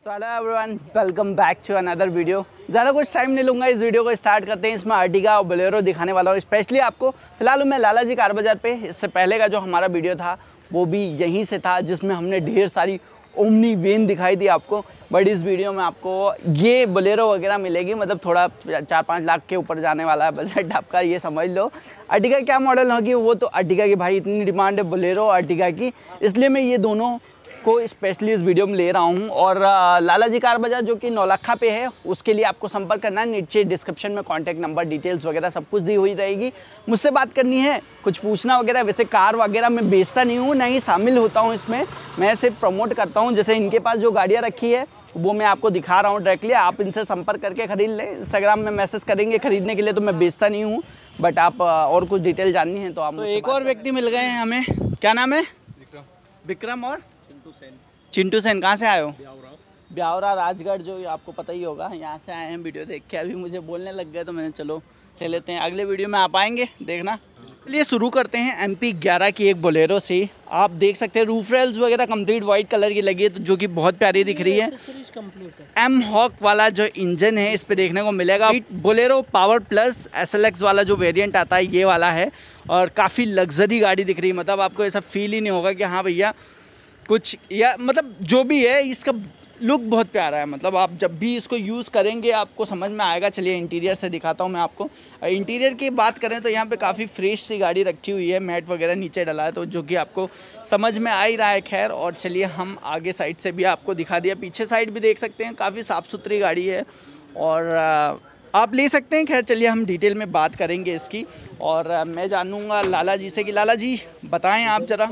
Hello everyone, welcome back to another video. ज़्यादा कुछ time नहीं लूँगा, इस वीडियो को स्टार्ट करते हैं। इसमें अर्टिगा और बोलेरो दिखाने वाला हूँ स्पेशली आपको। फिलहाल मैं लाला जी कार बाज़ार पे, इससे पहले का जो हमारा वीडियो था वो भी यहीं से था, जिसमें हमने ढेर सारी ओमनी वेन दिखाई दी आपको। बट इस वीडियो में आपको ये बोलेरो वगैरह मिलेगी, मतलब थोड़ा 4-5 लाख के ऊपर जाने वाला है बजट आपका, ये समझ लो। अर्टिगा क्या मॉडल होगी वो तो अर्टिगा की भाई इतनी डिमांड है बोलेरो अर्टिगा की, इसलिए मैं ये दोनों को स्पेशली इस वीडियो में ले रहा हूँ। और लाला जी कार बाज़ार जो कि नौलखा पे है, उसके लिए आपको संपर्क करना है। नीचे डिस्क्रिप्शन में कॉन्टैक्ट नंबर, डिटेल्स वगैरह सब कुछ दी हुई रहेगी। मुझसे बात करनी है, कुछ पूछना वगैरह। वैसे कार वगैरह मैं बेचता नहीं हूँ, ना ही शामिल होता हूँ इसमें, मैं सिर्फ प्रमोट करता हूँ। जैसे इनके पास जो गाड़ियाँ रखी है वो मैं आपको दिखा रहा हूँ डायरेक्टली, आप इनसे संपर्क करके खरीद लें। इंस्टाग्राम में मैसेज करेंगे खरीदने के लिए, तो मैं बेचता नहीं हूँ। बट आप और कुछ डिटेल जाननी है तो आप। तो एक और व्यक्ति मिल गए हैं हमें, क्या नाम है? विक्रम और चिंटू सेन। कहाँ से आए हो? ब्यावरा राजगढ़, जो आपको पता ही होगा। यहाँ से आए हैं वीडियो देख के, अभी मुझे बोलने लग गए तो मैंने चलो ले लेते हैं। अगले वीडियो में आप आएंगे देखना। चलिए शुरू करते हैं MP11 की एक बोलेरो से। आप देख सकते हैं रूफ रेल्स वगैरह कंप्लीट वाइट कलर की लगी है, तो जो कि बहुत प्यारी दिख रही है। एम हॉक वाला जो इंजन है इस पे देखने को मिलेगा। बोलेरो पावर प्लस SLX वाला जो वेरिएंट आता है ये वाला है, और काफ़ी लग्जरी गाड़ी दिख रही है। मतलब आपको ऐसा फील ही नहीं होगा कि हाँ भैया कुछ, या मतलब जो भी है इसका लुक बहुत प्यारा है। मतलब आप जब भी इसको यूज़ करेंगे आपको समझ में आएगा। चलिए इंटीरियर से दिखाता हूँ मैं आपको। इंटीरियर की बात करें तो यहाँ पे काफ़ी फ्रेश सी गाड़ी रखी हुई है, मैट वगैरह नीचे डला है, तो जो कि आपको समझ में आ ही रहा है। खैर, और चलिए हम आगे साइड से भी आपको दिखा दिया, पीछे साइड भी देख सकते हैं, काफ़ी साफ़ सुथरी गाड़ी है और आप ले सकते हैं। खैर चलिए हम डिटेल में बात करेंगे इसकी, और मैं जानूँगा लाला जी से कि लाला जी बताएँ आप ज़रा।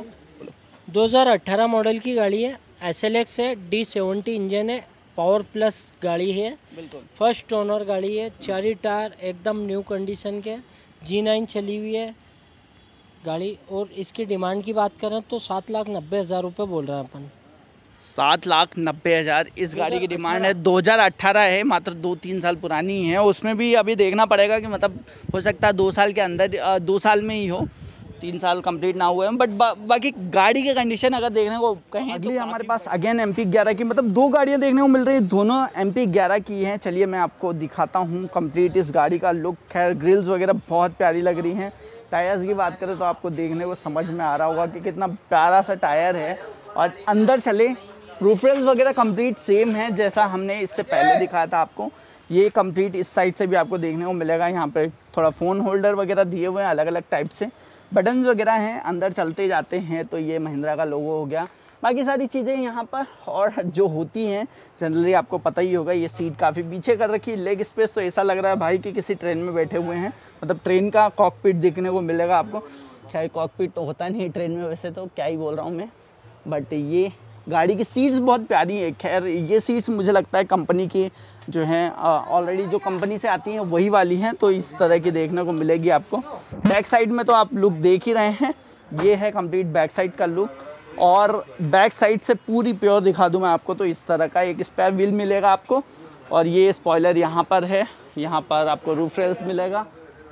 2018 मॉडल की गाड़ी है, SLX है, D70 इंजन है, पावर प्लस गाड़ी है, बिल्कुल फर्स्ट ओनर गाड़ी है। 4 टायर एकदम न्यू कंडीशन के, G9 चली हुई है गाड़ी। और इसकी डिमांड की बात करें तो 7,90,000 रुपये बोल रहे हैं अपन। 7,90,000 इस गाड़ी की डिमांड है। 2018 है, मात्र 2-3 साल पुरानी है। उसमें भी अभी देखना पड़ेगा कि मतलब हो सकता है 2 साल के अंदर, 2 साल में ही हो, 3 साल कंप्लीट ना हुए हैं। बट बाकी गाड़ी की कंडीशन अगर देखने को कहीं, अगली तो हमारे पास अगेन MP11 की, मतलब 2 गाड़ियां देखने को मिल रही हैं, दोनों MP11 की हैं। चलिए मैं आपको दिखाता हूं कंप्लीट इस गाड़ी का लुक। खैर ग्रिल्स वगैरह बहुत प्यारी लग रही हैं। टायर्स की बात करें तो आपको देखने को समझ में आ रहा होगा कि कितना प्यारा सा टायर है। और अंदर चले, रूफ रेल्स वगैरह कंप्लीट सेम है जैसा हमने इससे पहले दिखाया था आपको। ये कंप्लीट इस साइड से भी आपको देखने को मिलेगा। यहाँ पे थोड़ा फ़ोन होल्डर वगैरह दिए हुए हैं, अलग अलग टाइप से बटन्स वगैरह हैं। अंदर चलते जाते हैं तो ये महिंद्रा का लोगो हो गया, बाकी सारी चीज़ें यहाँ पर। और जो होती हैं जनरली आपको पता ही होगा, ये सीट काफ़ी पीछे कर रखी है। लेग स्पेस तो ऐसा लग रहा है भाई कि किसी ट्रेन में बैठे हुए हैं, मतलब ट्रेन का कॉकपिट देखने को मिलेगा आपको। खैर कॉकपिट तो होता नहीं है ट्रेन में वैसे, तो क्या ही बोल रहा हूँ मैं। बट ये गाड़ी की सीट्स बहुत प्यारी है। खैर ये सीट्स मुझे लगता है कंपनी की जो हैं, ऑलरेडी जो कंपनी से आती हैं वही वाली हैं, तो इस तरह की देखने को मिलेगी आपको। बैक साइड में तो आप लुक देख ही रहे हैं, ये है कंप्लीट बैक साइड का लुक। और बैक साइड से पूरी प्योर दिखा दूं मैं आपको तो इस तरह का एक स्पेयर व्हील मिलेगा आपको। और ये स्पॉइलर यहाँ पर है, यहाँ पर आपको रूफ रेल्स मिलेगा।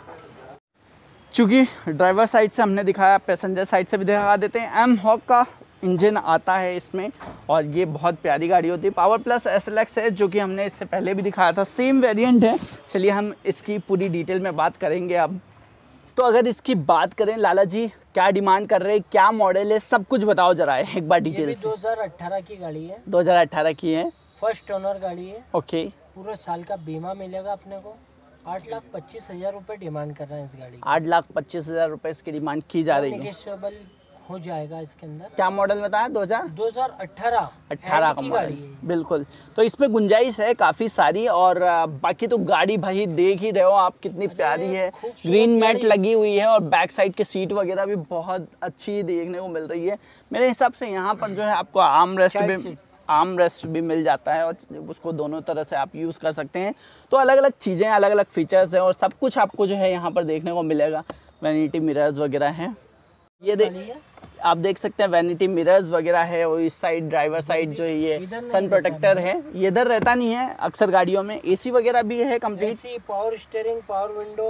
चूँकि ड्राइवर साइड से हमने दिखाया, पैसेंजर साइड से भी दिखा देते हैं। एम हॉक का इंजन आता है इसमें, और ये बहुत प्यारी गाड़ी होती है। पावर प्लस SLX है, जो कि हमने इससे पहले भी दिखाया था, सेम वेरिएंट है। चलिए हम इसकी पूरी डिटेल में बात करेंगे अब। तो अगर इसकी बात करें लाला जी, क्या डिमांड कर रहे हैं, क्या मॉडल है, सब कुछ बताओ जरा एक बार डिटेल से। 2018 की गाड़ी है, 2018 की है, फर्स्ट ओनर गाड़ी है। ओके। पूरे साल का बीमा मिलेगा अपने को। 8,25,000 रुपये डिमांड कर रहे हैं इस गाड़ी की। 8,25,000 रुपये इसकी डिमांड की जा रही है। नेगोशिएबल हो जाएगा इसके अंदर। क्या मॉडल बताया? 2018 का की मॉडल, गाड़ी है। बिल्कुल। तो इसमें गुंजाइश है काफ़ी सारी। और बाकी तो गाड़ी भाई देख ही रहे हो आप कितनी प्यारी है। ग्रीन मैट लगी हुई है, और बैक साइड की सीट वगैरह भी बहुत अच्छी देखने को मिल रही है। मेरे हिसाब से यहाँ पर जो है आपको आर्म रेस्ट भी मिल जाता है, और उसको दोनों तरह से आप यूज़ कर सकते हैं। तो अलग अलग चीज़ें, अलग अलग फीचर्स हैं, और सब कुछ आपको जो है यहाँ पर देखने को मिलेगा। वैनिटी मिरर्स वगैरह हैं, ये आप देख सकते हैं। वैनिटी मिरर्स वगैरह है, और इस साइड ड्राइवर साइड जो है ये सन प्रोटेक्टर है, ये इधर रहता नहीं है अक्सर गाड़ियों में। AC वगैरह भी है complete. Power steering, power window,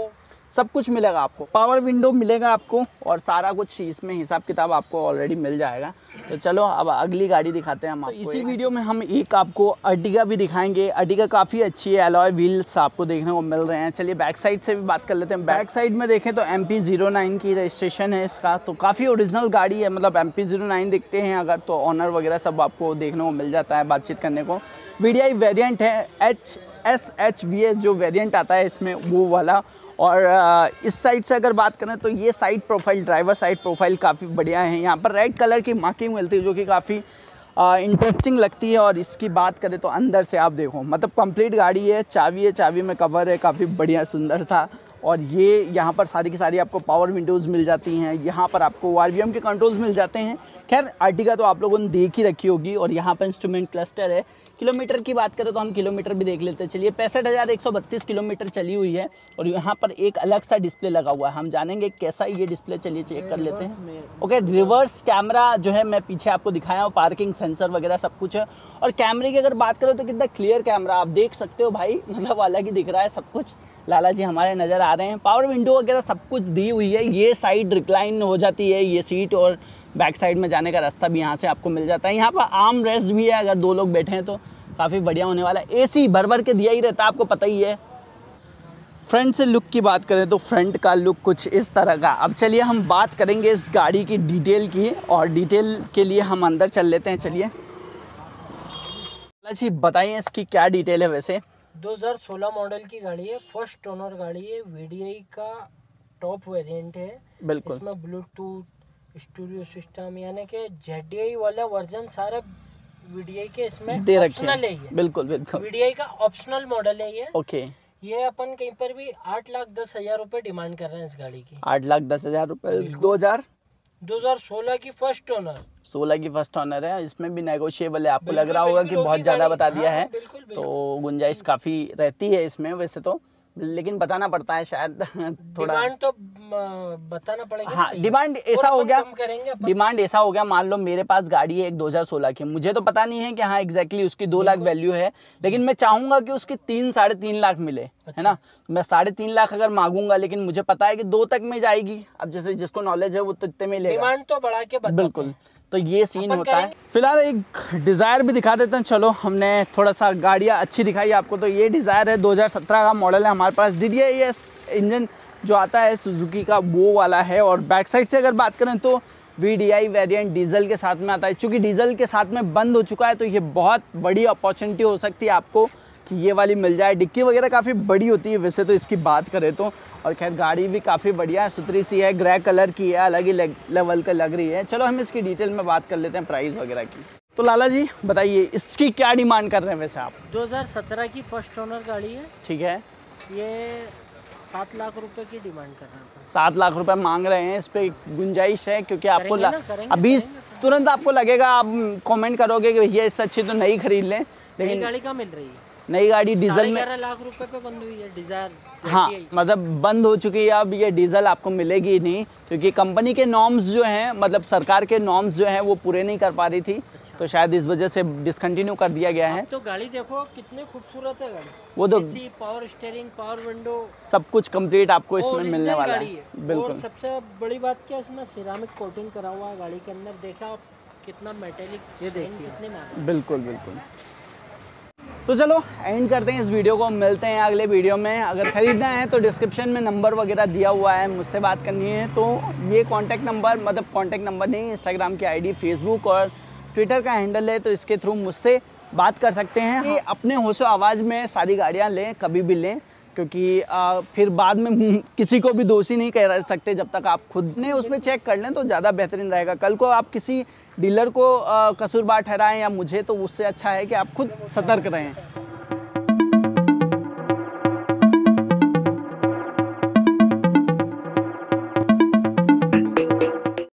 सब कुछ मिलेगा आपको, पावर विंडो मिलेगा आपको और सारा कुछ इसमें हिसाब किताब आपको ऑलरेडी मिल जाएगा। तो चलो अब अगली गाड़ी दिखाते हैं हम आपको। इसी वीडियो में हम एक आपको अर्टिगा भी दिखाएंगे। अर्टिगा काफ़ी अच्छी है, अलॉय व्हील्स आपको देखने को मिल रहे हैं। चलिए बैक साइड से भी बात कर लेते हैं। बैक साइड में देखें तो MP09 की रजिस्ट्रेशन है इसका, तो काफ़ी ओरिजिनल गाड़ी है। मतलब MP09 दिखते हैं अगर तो ऑनर वगैरह सब आपको देखने को मिल जाता है बातचीत करने को। VDI वेरिएंट है, HSHVS जो वेरिएंट आता है इसमें वो वाला। और इस साइड से अगर बात करें तो ये side profile, driver side profile काफ़ी बढ़िया है। यहाँ पर रेड कलर की मार्किंग मिलती है जो कि काफ़ी इंटरेस्टिंग लगती है। और इसकी बात करें तो अंदर से आप देखो, मतलब कंप्लीट गाड़ी है, चाबी है, चाबी में कवर है, काफ़ी बढ़िया सुंदर था। और ये यहाँ पर सारी की सारी आपको पावर विंडोज़ मिल जाती हैं। यहाँ पर आपको RPM के कंट्रोल्स मिल जाते हैं। खैर अर्टिगा तो आप लोगों ने देख ही रखी होगी। और यहाँ पर इंस्ट्रूमेंट क्लस्टर है। किलोमीटर की बात करें तो हम किलोमीटर भी देख लेते हैं। चलिए 65,132 किलोमीटर चली हुई है। और यहाँ पर एक अलग सा डिस्प्ले लगा हुआ है, हम जानेंगे कैसा ये डिस्प्ले, चलिए चेक कर लेते हैं। ओके, रिवर्स कैमरा जो है मैं पीछे आपको दिखाया हूँ, पार्किंग सेंसर वगैरह सब कुछ है। और कैमरे की अगर बात करें तो कितना क्लियर कैमरा आप देख सकते हो भाई, मतलब अलग ही दिख रहा है सब कुछ। लाला जी हमारे नज़र आ रहे हैं। पावर विंडो वगैरह सब कुछ दी हुई है। ये साइड रिक्लाइन हो जाती है ये सीट, और बैक साइड में जाने का रास्ता भी यहाँ से आपको मिल जाता है। यहाँ पर आर्म रेस्ट भी है, अगर 2 लोग बैठे हैं तो काफ़ी बढ़िया होने वाला है। AC भर भर के दिया ही रहता है, आपको पता ही है। फ्रंट से लुक की बात करें तो फ्रंट का लुक कुछ इस तरह का। अब चलिए हम बात करेंगे इस गाड़ी की डिटेल की, और डिटेल के लिए हम अंदर चल लेते हैं। चलिए जी बताइए इसकी क्या डिटेल है। वैसे 2016 मॉडल की गाड़ी है, फर्स्ट ओनर गाड़ी है, VDI का टॉप वेरिएंट है। बिल्कुल, इसमें ब्लूटूथ, स्टूडियो सिस्टम, यानी कि ZDI वाला वर्जन सारा VDI के इसमें दे रखे ऑप्शनल है। हैं। बिल्कुल बिल्कुल, VDI का ऑप्शनल मॉडल है ये। ओके। ये अपन कहीं पर भी 8,10,000 रुपए डिमांड कर रहे हैं इस गाड़ी की। 8,10,000 रुपये। 2016 की फर्स्ट ओनर, 16 की फर्स्ट ऑनर है। इसमें भी नेगोशिएबल है। आपको लग रहा होगा कि बहुत ज़्यादा बता दिया है, तो गुंजाइश काफ़ी रहती है इसमें वैसे तो, लेकिन बताना पड़ता है शायद थोड़ा। डिमांड तो बताना पड़ेगा। हाँ, डिमांड ऐसा हो गया, करेंगे डिमांड ऐसा हो गया, मान लो मेरे पास गाड़ी है एक 2016 की, मुझे तो पता नहीं है कि हाँ एग्जैक्टली उसकी 2 लाख वैल्यू है, लेकिन मैं चाहूंगा कि उसकी 3-3.5 लाख मिले। है ना, मैं 3.5 लाख अगर मांगूंगा, लेकिन मुझे पता है कि 2 तक में जाएगी। अब जैसे जिसको नॉलेज है वो तो इतने में लेगा। डिमांड तो बढ़ा के बिल्कुल, तो ये सीन होता है। फिलहाल एक डिज़ायर भी दिखा देते हैं। चलो, हमने थोड़ा सा गाड़ियाँ अच्छी दिखाई आपको, तो ये डिज़ायर है, 2017 का मॉडल है हमारे पास। DDIS इंजन जो आता है सुजुकी का वो वाला है। और बैक साइड से अगर बात करें तो VDI वेरिएंट डीजल के साथ में आता है। चूँकि डीजल के साथ में बंद हो चुका है, तो ये बहुत बड़ी अपॉर्चुनिटी हो सकती है आपको कि ये वाली मिल जाए। डिक्की वगैरह काफ़ी बड़ी होती है वैसे तो इसकी बात करें तो। और खैर गाड़ी भी काफ़ी बढ़िया है, सुथरी सी है, ग्रे कलर की है, अलग ही लेवल का लग रही है। चलो हम इसकी डिटेल में बात कर लेते हैं, प्राइस वगैरह की। तो लाला जी बताइए इसकी क्या डिमांड कर रहे हैं वैसे आप? 2017 की फर्स्ट ओनर गाड़ी है। ठीक है, ये 7 लाख रुपए की डिमांड कर रहे हैं। 7 लाख रुपए मांग रहे हैं। इस पर गुंजाइश है क्योंकि आपको करेंगे अभी तुरंत आपको लगेगा, आप कमेंट करोगे कि भैया इससे अच्छी तो नहीं खरीद लें, लेकिन गाड़ी कहाँ मिल रही है? नई गाड़ी डीजल में 11 लाख रुपए पे बंद हुई है डिजायर। हाँ, मतलब बंद हो चुकी है। अब ये डीजल आपको मिलेगी नहीं, क्योंकि कंपनी के नॉर्म्स जो हैं, मतलब सरकार के नॉर्म्स जो हैं वो पूरे नहीं कर पा रही थी। तो शायद इस वजह से डिसकंटिन्यू कर दिया गया है। तो गाड़ी देखो कितनी खूबसूरत है गाड़ी। वो तो पावर स्टीयरिंग, पावर विंडो, सब कुछ कंप्लीट आपको इसमें मिलने वाला है। बिल्कुल, और सबसे बड़ी बात क्या, इसमें सिरामिक कोटिंग करा हुआ है गाड़ी के अंदर। देखा आप कितना मेटेलिक, ये देखिए कितने। बिल्कुल बिल्कुल। तो चलो एंड करते हैं इस वीडियो को, मिलते हैं अगले वीडियो में। अगर ख़रीदना है तो डिस्क्रिप्शन में नंबर वगैरह दिया हुआ है, मुझसे बात करनी है तो ये कॉन्टैक्ट नंबर, मतलब कॉन्टैक्ट नंबर नहीं, इंस्टाग्राम की आईडी, फेसबुक और ट्विटर का हैंडल है, तो इसके थ्रू मुझसे बात कर सकते हैं। कि अपने होशो आवाज़ में सारी गाड़ियाँ लें, कभी भी लें, क्योंकि फिर बाद में किसी को भी दोषी नहीं कह सकते। जब तक आप खुद ने उसमें चेक कर लें तो ज़्यादा बेहतरीन रहेगा। कल को आप किसी डीलर को कसूरवार ठहराएं या मुझे, तो उससे अच्छा है कि आप खुद सतर्क रहें।